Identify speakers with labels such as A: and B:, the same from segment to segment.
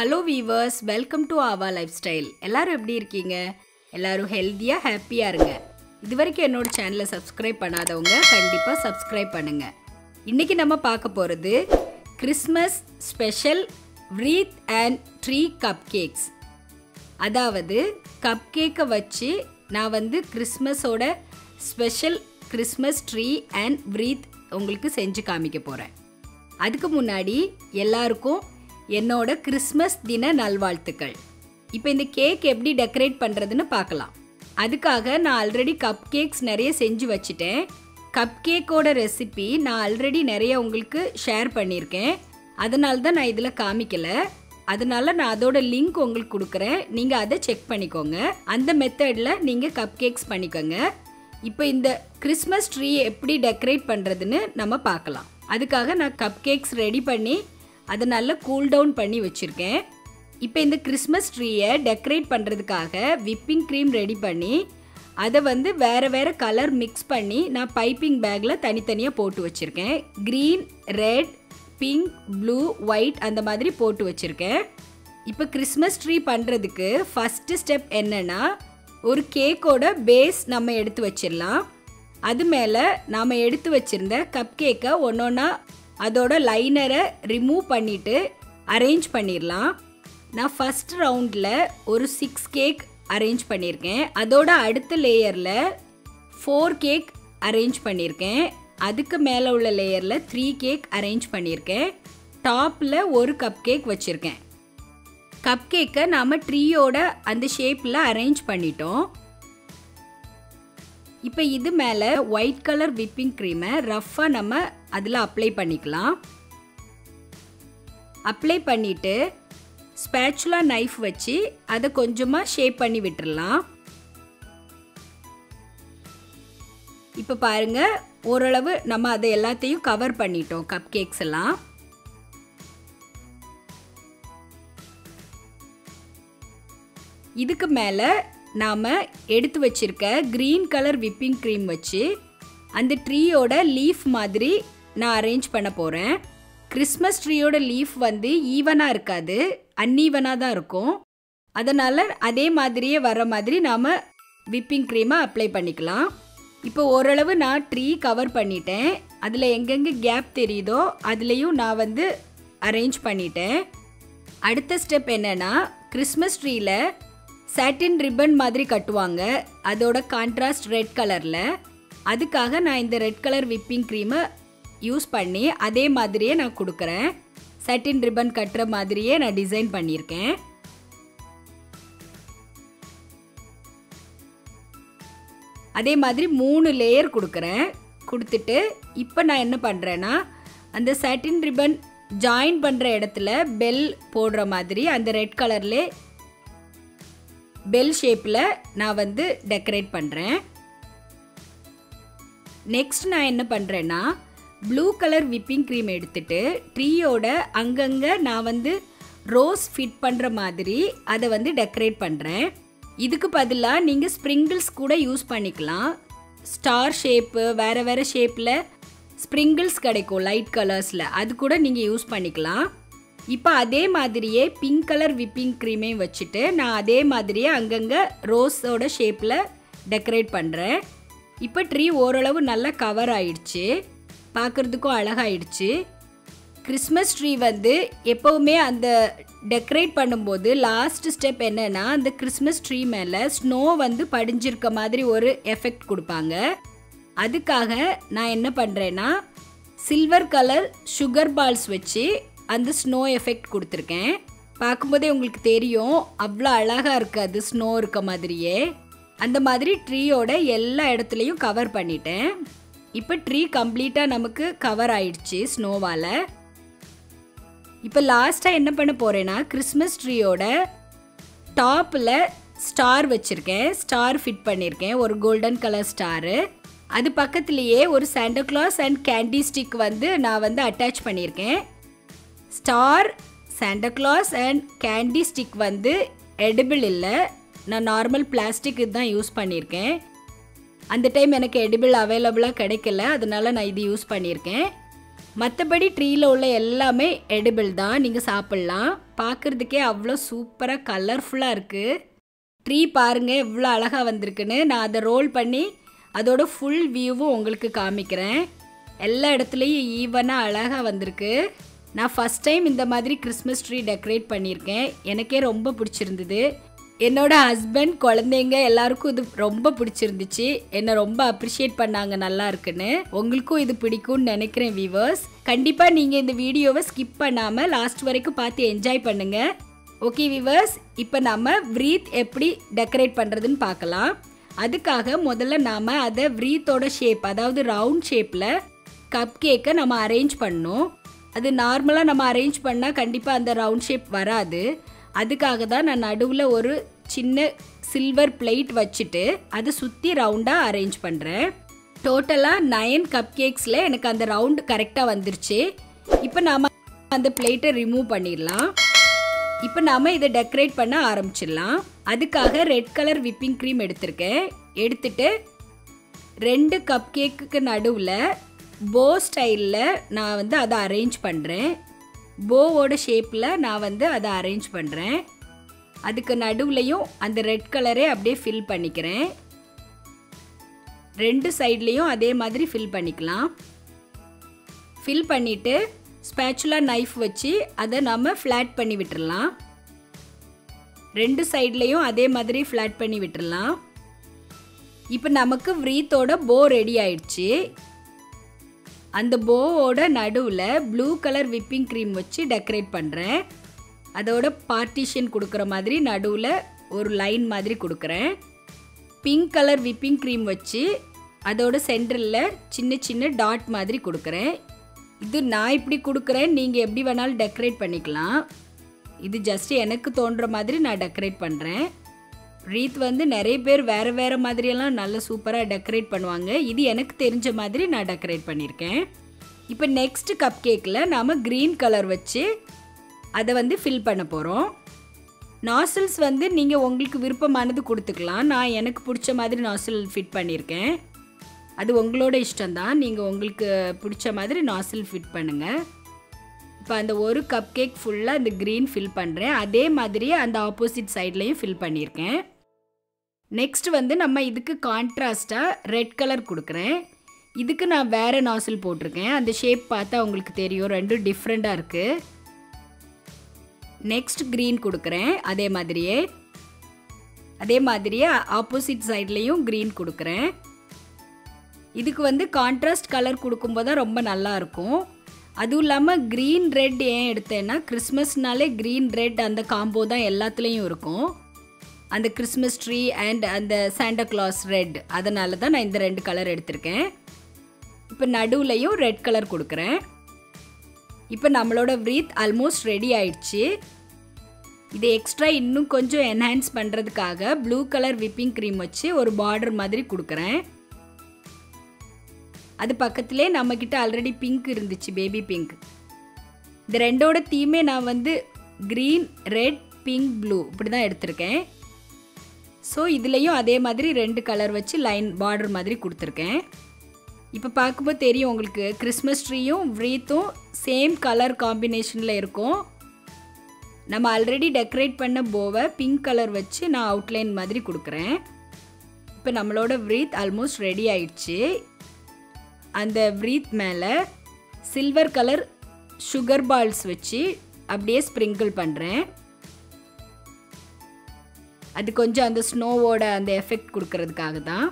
A: Hello viewers, welcome to Ava lifestyle. எல்லாரும் எப்படி இருக்கீங்க? எல்லாரும் ஹெல்த்தியாக ஹாப்பியாக இருங்க. இது வரைக்கும் என்னோட சேனலை சப்ஸ்கிரைப் பண்ணாதவங்க கண்டிப்பாக சப்ஸ்கிரைப் பண்ணுங்கள். இன்றைக்கி நம்ம பார்க்க போகிறது Christmas special wreath and tree cupcakes. அதாவது கப் கேக்கை வச்சு நான் கிறிஸ்மஸோட special Christmas tree and wreath உங்களுக்கு செஞ்சு காமிக்க போகிறேன். அதுக்கு முன்னாடி எல்லாருக்கும் என்னோட கிறிஸ்மஸ் தின நல்வாழ்த்துக்கள். இப்போ இந்த கேக் எப்படி டெக்கரேட் பண்ணுறதுன்னு பார்க்கலாம். அதுக்காக நான் ஆல்ரெடி கப் கேக்ஸ் நிறைய செஞ்சு வச்சுட்டேன். கப் கேக்கோட ரெசிபி நான் ஆல்ரெடி நிறைய உங்களுக்கு ஷேர் பண்ணியிருக்கேன். அதனால தான் நான் இதில் காமிக்கலை. அதனால நான் அதோட லிங்க் உங்களுக்கு கொடுக்குறேன், நீங்கள் அதை செக் பண்ணிக்கோங்க. அந்த மெத்தடில் நீங்கள் கப் கேக்ஸ் பண்ணிக்கோங்க. இப்போ இந்த கிறிஸ்மஸ் ட்ரீ எப்படி டெக்கரேட் பண்ணுறதுன்னு நம்ம பார்க்கலாம். அதுக்காக நான் கப் கேக்ஸ் ரெடி பண்ணி அதை நல்லா கூல் டவுன் பண்ணி வச்சுருக்கேன். இப்போ இந்த கிறிஸ்மஸ் ட்ரீயை டெக்கரேட் பண்ணுறதுக்காக விப்பிங் க்ரீம் ரெடி பண்ணி அதை வேறு வேறு கலர் மிக்ஸ் பண்ணி நான் பைப்பிங் பேக்கில் தனித்தனியாக போட்டு வச்சுருக்கேன். Green, red, pink, blue, white அந்த மாதிரி போட்டு வச்சுருக்கேன். இப்போ கிறிஸ்மஸ் ட்ரீ பண்ணுறதுக்கு ஃபஸ்ட்டு ஸ்டெப் என்னென்னா, ஒரு கேக்கோட பேஸ் நம்ம எடுத்து வச்சிடலாம். அது மேலே நாம் எடுத்து வச்சுருந்த கப் கேக்கை ஒன்றொன்னா அதோட லைனரை ரிமூவ் பண்ணிவிட்டு அரேஞ்ச் பண்ணிடலாம். நான் ஃபஸ்ட் ரவுண்டில் ஒரு 6 கேக் அரேஞ்ச் பண்ணியிருக்கேன். அதோட அடுத்த லேயரில் 4 கேக் அரேஞ்ச் பண்ணியிருக்கேன். அதுக்கு மேலே உள்ள லேயரில் 3 கேக் அரேஞ்ச் பண்ணியிருக்கேன். டாப்பில் ஒரு கப் கேக் வச்சுருக்கேன். கப் கேக்கை நாம் ட்ரீயோட அந்த ஷேப்பில் அரேஞ்ச் பண்ணிட்டோம். இப்போ இது மேலே ஒயிட் கலர் விப்பிங் க்ரீமை ரஃப்பாக நம்ம அதில் அப்ளை பண்ணிக்கலாம். அப்ளை பண்ணிவிட்டு ஸ்பேச்சுலா நைஃப் வச்சு அதை கொஞ்சமாக ஷேப் பண்ணி விட்டுடலாம். இப்போ பாருங்கள், ஓரளவு நம்ம அதை எல்லாத்தையும் கவர் பண்ணிட்டோம் கப் கேக்ஸ் எல்லாம். இதுக்கு மேலே நாம் எடுத்து வச்சிருக்க க்ரீன் கலர் விப்பிங் க்ரீம் வச்சு அந்த ட்ரீயோட லீஃப் மாதிரி நான் அரேஞ்ச் பண்ண போகிறேன். கிறிஸ்மஸ் ட்ரீயோட லீஃப் ஈவனாக இருக்காது, அன்ஈவனாக தான் இருக்கும். அதனால் அதே மாதிரியே வர மாதிரி நாம் விப்பிங் க்ரீமை அப்ளை பண்ணிக்கலாம். இப்போ ஓரளவு நான் ட்ரீ கவர் பண்ணிட்டேன். அதில் எங்கெங்கே கேப் தெரியுதோ அதுலேயும் நான் அரேஞ்ச் பண்ணிட்டேன். அடுத்த ஸ்டெப் என்னென்னா, கிறிஸ்மஸ் ட்ரீயில் சாட்டின் ரிப்பன் மாதிரி கட்டுவாங்க, அதோட கான்ட்ராஸ்ட் ரெட் கலரில். அதுக்காக நான் இந்த ரெட் கலர் விப்பிங் க்ரீமை யூஸ் பண்ணி அதே மாதிரியே நான் கொடுக்குறேன். சாட்டின் ரிப்பன் கட்டுற மாதிரியே நான் டிசைன் பண்ணியிருக்கேன். அதே மாதிரி 3 லேயர் கொடுக்குறேன். கொடுத்துட்டு இப்போ நான் என்ன பண்ணுறேன்னா, அந்த சாட்டின் ரிப்பன் ஜாயின் பண்ணுற இடத்துல பெல் போடுற மாதிரி அந்த ரெட் கலர்லே பெல் ஷேப்பில் நான் டெக்கரேட் பண்ணுறேன். நெக்ஸ்ட் நான் என்ன பண்ணுறேன்னா, ப்ளூ கலர் விப்பிங் க்ரீம் எடுத்துட்டு ட்ரீயோட அங்கங்கே நான் ரோஸ் ஃபிட் பண்ணுற மாதிரி அதை டெக்கரேட் பண்ணுறேன். இதுக்கு பதிலாக நீங்கள் ஸ்ப்ரிங்கிள்ஸ் கூட யூஸ் பண்ணிக்கலாம். ஸ்டார் ஷேப்பு, வேறு வேறு ஷேப்பில் ஸ்ப்ரிங்கிள்ஸ் கிடைக்கும் லைட் கலர்ஸில், அது கூட நீங்கள் யூஸ் பண்ணிக்கலாம். இப்போ அதே மாதிரியே பிங்க் கலர் விப்பிங் க்ரீமையும் வச்சுட்டு நான் அதே மாதிரியே அங்கங்கே ரோஸோட ஷேப்பில் டெக்கரேட் பண்ணுறேன். இப்போ ட்ரீ ஓரளவு நல்லா கவர் ஆயிடுச்சு, பார்க்குறதுக்கும் அழகாயிடுச்சு. கிறிஸ்மஸ் ட்ரீ எப்போவுமே அந்த டெக்கரேட் பண்ணும்போது லாஸ்ட் ஸ்டெப் என்னென்னா, அந்த கிறிஸ்மஸ் ட்ரீ மேலே ஸ்னோ படிஞ்சிருக்க மாதிரி ஒரு எஃபெக்ட் கொடுப்பாங்க. அதுக்காக நான் என்ன பண்ணுறேன்னா, சில்வர் கலர் சுகர் பால்ஸ் வச்சு அந்த ஸ்னோ எஃபெக்ட் கொடுத்துருக்கேன். பார்க்கும்போதே உங்களுக்கு தெரியும், அவ்வளோ அழகாக இருக்குது அது ஸ்னோ இருக்க மாதிரியே. அந்த மாதிரி ட்ரீயோட எல்லா இடத்துலையும் கவர் பண்ணிட்டேன். இப்போ ட்ரீ கம்ப்ளீட்டாக நமக்கு கவர் ஆயிடுச்சு ஸ்னோவால். இப்போ லாஸ்ட்டாக என்ன பண்ண போகிறேன்னா, கிறிஸ்மஸ் ட்ரீயோட டாப்பில் ஸ்டார் வச்சுருக்கேன், ஸ்டார் ஃபிட் பண்ணியிருக்கேன், ஒரு கோல்டன் கலர் ஸ்டாரு. அது பக்கத்துலேயே ஒரு Santa Claus and candy stick நான் அட்டாச் பண்ணியிருக்கேன். Star, Santa Claus and candy stick edible இல்லை, நான் நார்மல் பிளாஸ்டிக் இதுதான் யூஸ் பண்ணியிருக்கேன். அந்த டைம் எனக்கு எடிபிள் அவைலபிளாக கிடைக்கல, அதனால நான் இது யூஸ் பண்ணியிருக்கேன். மற்றபடி ட்ரீயில் உள்ள எல்லாமே எடிபிள் தான், நீங்கள் சாப்பிட்லாம். பார்க்குறதுக்கே அவ்வளோ சூப்பராக கலர்ஃபுல்லாக இருக்குது. ட்ரீ பாருங்கள் எவ்வளோ அழகாக வந்திருக்குன்னு. நான் அதை ரோல் பண்ணி அதோட ஃபுல் வியூவும் உங்களுக்கு காமிக்கிறேன். எல்லா இடத்துலையும் ஈவனாக அழகாக வந்திருக்கு. நான் ஃபஸ்ட் டைம் இந்த மாதிரி கிறிஸ்மஸ் ட்ரீ டெக்கரேட் பண்ணியிருக்கேன். எனக்கே ரொம்ப பிடிச்சிருந்தது. என்னோட ஹஸ்பண்ட், குழந்தைங்க எல்லாருக்கும் இது ரொம்ப பிடிச்சிருந்துச்சு. என்னை ரொம்ப அப்ரிஷியேட் பண்ணாங்க நல்லா இருக்குன்னு. உங்களுக்கும் இது பிடிக்கும்னு நினைக்கிறேன் வியூவர்ஸ். கண்டிப்பாக நீங்கள் இந்த வீடியோவை ஸ்கிப் பண்ணாமல் லாஸ்ட் வரைக்கும் பார்த்து என்ஜாய் பண்ணுங்கள். ஓகே வியூவர்ஸ், இப்போ நம்ம வ்ரீத் எப்படி டெக்கரேட் பண்ணுறதுன்னு பார்க்கலாம். அதுக்காக முதல்ல நாம் அதை வ்ரீத்தோட ஷேப், அதாவது ரவுண்ட் ஷேப்பில் கப் கேக்கை நம்ம அரேஞ்ச் பண்ணணும். அது நார்மலாக நம்ம அரேஞ்ச் பண்ணால் கண்டிப்பாக அந்த ரவுண்ட் ஷேப் வராது. அதுக்காக தான் நான் நடுவில் ஒரு சின்ன சில்வர் பிளேட் வச்சுட்டு அதை சுற்றி ரவுண்டாக அரேஞ்ச் பண்ணுறேன். டோட்டலாக 9 கப் கேக்ஸில் எனக்கு அந்த ரவுண்டு கரெக்டாக வந்துருச்சு. இப்போ நாம் அந்த பிளேட்டை ரிமூவ் பண்ணிடலாம். இப்போ நாம் இதை டெக்கரேட் பண்ண ஆரம்பிச்சிடலாம். அதுக்காக ரெட் கலர் விப்பிங் க்ரீம் எடுத்திருக்கேன். எடுத்துட்டு 2 கப் கேக்குக்கு நடுவில் போ ஸ்டைலில் நான் அதை அரேஞ்ச் பண்ணுறேன். போவோட ஷேப்பில் நான் அதை அரேஞ்ச் பண்ணுறேன். அதுக்கு நடுவுலையும் அந்த ரெட் கலரே அப்படியே ஃபில் பண்ணிக்கிறேன். 2 சைட்லேயும் அதே மாதிரி ஃபில் பண்ணிக்கலாம். ஃபில் பண்ணிவிட்டு ஸ்பேச்சுலா நைஃப் வச்சு அதை நம்ம ஃப்ளாட் பண்ணி விட்டுடலாம். 2 சைட்லேயும் அதே மாதிரி ஃப்ளாட் பண்ணி விட்டுடலாம். இப்போ நமக்கு வ்ரீத்தோட போ ரெடி ஆயிடுச்சு. அந்த போவோட நடுவில் ப்ளூ கலர் விப்பிங் க்ரீம் வச்சு டெக்கரேட் பண்ணுறேன். அதோட பார்ட்டிஷன் கொடுக்குற மாதிரி நடுவில் ஒரு லைன் மாதிரி கொடுக்குறேன். பிங்க் கலர் விப்பிங் க்ரீம் வச்சு அதோட சென்டரில் சின்ன சின்ன டாட் மாதிரி கொடுக்குறேன். இது நான் இப்படி கொடுக்குறேன், நீங்கள் எப்படி வேணாலும் டெக்கரேட் பண்ணிக்கலாம். இது ஜஸ்ட் எனக்கு தோன்ற மாதிரி நான் டெக்கரேட் பண்ணுறேன். ரீத் நிறைய பேர் வேறு வேறு மாதிரியெல்லாம் நல்ல சூப்பராக டெக்கரேட் பண்ணுவாங்க. இது எனக்கு தெரிஞ்ச மாதிரி நான் டெக்கரேட் பண்ணியிருக்கேன். இப்போ நெக்ஸ்ட் கப் கேக்கில் நாம் க்ரீன் கலர் வச்சு அதை ஃபில் பண்ண போகிறோம். நாசில்ஸ் நீங்கள் உங்களுக்கு விருப்பமானது கொடுத்துக்கலாம். நான் எனக்கு பிடிச்ச மாதிரி நாசில் ஃபிட் பண்ணியிருக்கேன். அது உங்களோட இஷ்டம்தான், நீங்கள் உங்களுக்கு பிடிச்ச மாதிரி நாசில் ஃபிட் பண்ணுங்கள். இப்போ அந்த ஒரு கப் கேக் ஃபுல்லாக அந்த க்ரீன் ஃபில் பண்ணுறேன். அதே மாதிரியே அந்த ஆப்போசிட் சைட்லேயும் ஃபில் பண்ணியிருக்கேன். நெக்ஸ்ட் நம்ம இதுக்கு கான்ட்ராஸ்டாக ரெட் கலர் கொடுக்குறேன். இதுக்கு நான் வேறு நாசில் போட்டிருக்கேன். அந்த ஷேப் பார்த்தா உங்களுக்கு தெரியும், ரெண்டும் டிஃப்ரெண்ட்டாக இருக்குது. நெக்ஸ்ட் க்ரீன் கொடுக்குறேன். அதே மாதிரியே ஆப்போசிட் சைட்லேயும் க்ரீன் கொடுக்குறேன். இதுக்கு கான்ட்ராஸ்ட் கலர் கொடுக்கும்போது தான் ரொம்ப நல்லாயிருக்கும். அதுவும் இல்லாமல் க்ரீன் ரெட் ஏன் எடுத்தேன்னா, கிறிஸ்மஸ்னாலே க்ரீன் ரெட் அந்த காம்போ தான் எல்லாத்துலேயும் இருக்கும். அந்த கிறிஸ்மஸ் ட்ரீ அண்ட் அந்த சாண்டா கிளாஸ் ரெட், அதனால தான் நான் இந்த 2 கலர் எடுத்திருக்கேன். இப்போ நடுவுலையும் ரெட் கலர் கொடுக்குறேன். இப்போ நம்மளோட வ்ரீத் ஆல்மோஸ்ட் ரெடி ஆயிடுச்சு. இது எக்ஸ்ட்ரா இன்னும் கொஞ்சம் என்ஹான்ஸ் பண்ணுறதுக்காக ப்ளூ கலர் விப்பிங் க்ரீம் வச்சு ஒரு பார்டர் மாதிரி கொடுக்குறேன். அது பக்கத்திலே நம்மக்கிட்ட ஆல்ரெடி பிங்க் இருந்துச்சு, பேபி பிங்க். இந்த ரெண்டோட தீமே நான் க்ரீன், ரெட், பிங்க், ப்ளூ இப்படி தான் எடுத்திருக்கேன். ஸோ இதுலேயும் அதே மாதிரி 2 கலர் வச்சு லைன் பார்டர் மாதிரி கொடுத்துருக்கேன். இப்போ பார்க்கும்போது தெரியும் உங்களுக்கு, கிறிஸ்மஸ் ட்ரீயும் வ்ரீத்தும் சேம் கலர் காம்பினேஷனில் இருக்கும். நம்ம ஆல்ரெடி டெக்கரேட் பண்ண போவை பிங்க் கலர் வச்சு நான் அவுட்லைன் மாதிரி கொடுக்குறேன். இப்போ நம்மளோட வ்ரீத் ஆல்மோஸ்ட் ரெடி ஆயிடுச்சு. அந்த வ்ரீத் மேலே சில்வர் கலர் சுகர் பால்ஸ் வச்சு அப்படியே ஸ்ப்ரிங்கிள் பண்ணுறேன். அது கொஞ்சம் அந்த ஸ்னோவோட அந்த எஃபெக்ட் கொடுக்கறதுக்காக தான்.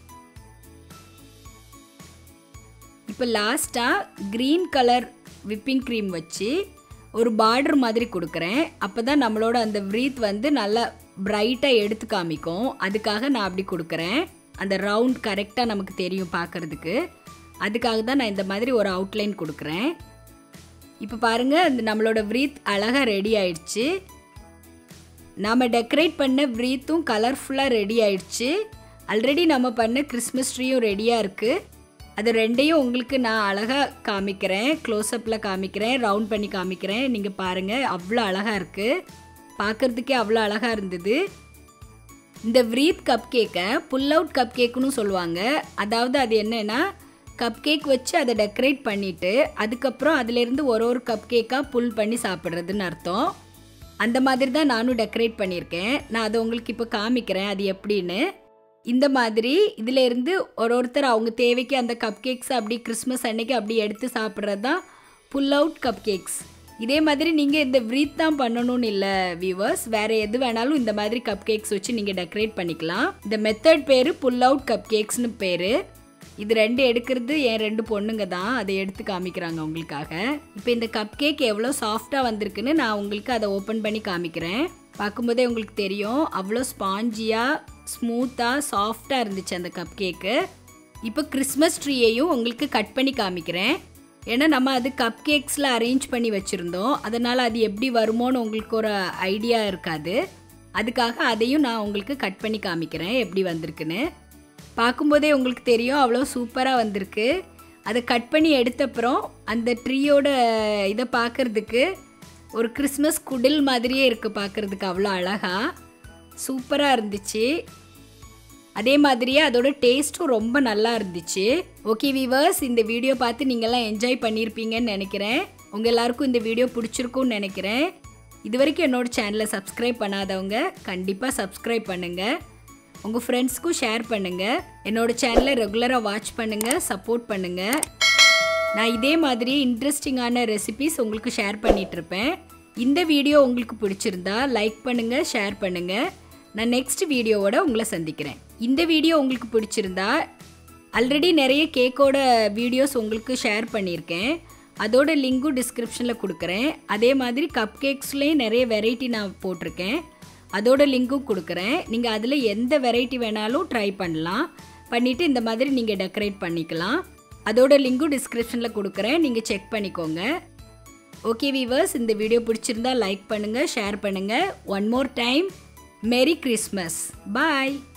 A: இப்போ லாஸ்ட்டாக க்ரீன் கலர் விப்பிங் க்ரீம் வச்சு ஒரு பார்டர் மாதிரி கொடுக்குறேன். அப்போ தான் நம்மளோட அந்த வ்ரீத் நல்லா பிரைட்டாக எடுத்து காமிக்கும். அதுக்காக நான் அப்படி கொடுக்குறேன். அந்த ரவுண்ட் கரெக்டாக நமக்கு தெரியும் பார்க்குறதுக்கு. அதுக்காக தான் நான் இந்த மாதிரி ஒரு அவுட்லைன் கொடுக்குறேன். இப்போ பாருங்கள், அந்த நம்மளோட வ்ரீத் அழகாக ரெடி ஆயிடுச்சு. நாம் டெக்கரேட் பண்ண வ்ரீத்தும் கலர்ஃபுல்லாக ரெடி ஆயிடுச்சு. ஆல்ரெடி நம்ம பண்ண கிறிஸ்மஸ் ட்ரீயும் ரெடியாக இருக்குது. அது ரெண்டையும் உங்களுக்கு நான் அழகாக காமிக்கிறேன், க்ளோஸ்அப்பில் காமிக்கிறேன், ரவுண்ட் பண்ணி காமிக்கிறேன். நீங்கள் பாருங்கள், அவ்வளோ அழகாக இருக்குது, பார்க்குறதுக்கே அவ்வளோ அழகாக இருந்தது. இந்த வ்ரீத் கப் கேக்கை புல் அவுட் கப் கேக்குன்னு சொல்லுவாங்க. அதாவது அது என்னென்னா, கப் கேக் வச்சு அதை டெக்கரேட் பண்ணிவிட்டு அதுக்கப்புறம் அதிலேருந்து ஒரு கப் கேக்காக புல் பண்ணி சாப்பிட்றதுன்னு அர்த்தம். அந்த மாதிரி தான் நானும் டெக்கரேட் பண்ணியிருக்கேன். நான் அதை உங்களுக்கு இப்போ காமிக்கிறேன் அது எப்படின்னு. இந்த மாதிரி இதிலேருந்து ஒருத்தர் அவங்க தேவைக்கு அந்த கப் கேக்ஸ் அப்படி கிறிஸ்மஸ் அன்னைக்கு அப்படி எடுத்து சாப்பிட்றது தான் புல் அவுட் கப் கேக்ஸ். இதே மாதிரி நீங்கள் இந்த வ்ரீத் தான் பண்ணணும்னு இல்லை வியூவர்ஸ், வேறு எது வேணாலும் இந்த மாதிரி கப் கேக்ஸ் வச்சு நீங்கள் டெக்கரேட் பண்ணிக்கலாம். இந்த மெத்தட் பேர் புல் அவுட் கப் கேக்ஸ்னு பேர். இது 2 எடுக்கிறது என் 2 பொண்ணுங்க தான், அதை எடுத்து காமிக்கிறாங்க உங்களுக்காக. இப்போ இந்த கப் கேக் எவ்வளோ சாஃப்டாக வந்திருக்குன்னு நான் உங்களுக்கு அதை ஓப்பன் பண்ணி காமிக்கிறேன். பார்க்கும்போதே உங்களுக்கு தெரியும் அவ்வளோ ஸ்பாஞ்சியாக ஸ்மூத்தாக சாஃப்டாக இருந்துச்சு அந்த கப் கேக்கு. இப்போ கிறிஸ்மஸ் ட்ரீயையும் உங்களுக்கு கட் பண்ணி காமிக்கிறேன். ஏன்னா நம்ம அது கப் கேக்ஸில் அரேஞ்ச் பண்ணி வச்சுருந்தோம், அதனால் அது எப்படி வருமோன்னு உங்களுக்கு ஒரு ஐடியா இருக்காது. அதுக்காக அதையும் நான் உங்களுக்கு கட் பண்ணி காமிக்கிறேன் எப்படி வந்திருக்குன்னு. பார்க்கும்போதே உங்களுக்கு தெரியும் அவ்வளோ சூப்பராக வந்திருக்கு. அதை கட் பண்ணி எடுத்தப்புறம் அந்த ட்ரீயோட இதை பார்க்குறதுக்கு ஒரு கிறிஸ்மஸ் குடில் மாதிரியே இருக்குது, பார்க்குறதுக்கு அவ்வளோ அழகாக சூப்பராக இருந்துச்சு. அதே மாதிரியே அதோட டேஸ்ட்டும் ரொம்ப நல்லா இருந்துச்சு. ஓகே வீவர்ஸ், இந்த வீடியோ பார்த்து நீங்கள்லாம் என்ஜாய் பண்ணியிருப்பீங்கன்னு நினைக்கிறேன். உங்கள் எல்லாருக்கும் இந்த வீடியோ பிடிச்சிருக்கும்னு நினைக்கிறேன். இது வரைக்கும் என்னோட சேனலை சப்ஸ்கிரைப் பண்ணாதவங்க கண்டிப்பாக சப்ஸ்கிரைப் பண்ணுங்கள். உங்கள் ஃப்ரெண்ட்ஸ்க்கும் ஷேர் பண்ணுங்கள். என்னோடய சேனலை ரெகுலராக வாட்ச் பண்ணுங்கள், சப்போர்ட் பண்ணுங்கள். நான் இதே மாதிரி இன்ட்ரெஸ்டிங்கான ரெசிபீஸ் உங்களுக்கு ஷேர் பண்ணிகிட்ருப்பேன். இந்த வீடியோ உங்களுக்கு பிடிச்சிருந்தா லைக் பண்ணுங்கள், ஷேர் பண்ணுங்கள். நான் நெக்ஸ்ட் வீடியோவோட உங்களை சந்திக்கிறேன். இந்த வீடியோ உங்களுக்கு பிடிச்சிருந்தா ஆல்ரெடி நிறைய கேக்கோட வீடியோஸ் உங்களுக்கு ஷேர் பண்ணியிருக்கேன், அதோட லிங்க்கும் டிஸ்கிரிப்ஷனில் கொடுக்குறேன். அதே மாதிரி கப் கேக்ஸ்லேயும் நிறைய வெரைட்டி நான் போட்டிருக்கேன், அதோட லிங்க்கும் கொடுக்குறேன். நீங்கள் அதில் எந்த வெரைட்டி வேணாலும் ட்ரை பண்ணலாம், பண்ணிவிட்டு இந்த மாதிரி நீங்கள் டெக்கரேட் பண்ணிக்கலாம். அதோட லிங்க்கும் டிஸ்கிரிப்ஷனில் கொடுக்குறேன், நீங்கள் செக் பண்ணிக்கோங்க. ஓகே வீவர்ஸ், இந்த வீடியோ பிடிச்சிருந்தா லைக் பண்ணுங்கள், ஷேர் பண்ணுங்கள். One more time, merry Christmas. பாய்.